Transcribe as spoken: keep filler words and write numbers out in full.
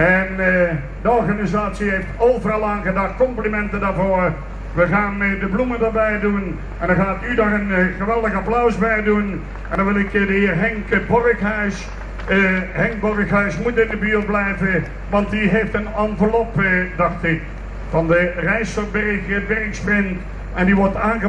En uh, de organisatie heeft overal aan gedacht. Complimenten daarvoor. We gaan uh, de bloemen erbij doen. En dan gaat u daar een uh, geweldig applaus bij doen. En dan wil ik uh, de heer Henk Borghuis. Uh, Henk Borghuis moet in de buurt blijven. Want die heeft een envelop, uh, dacht ik, van de Rijsselberg Bergsprint. En die wordt aangeboden.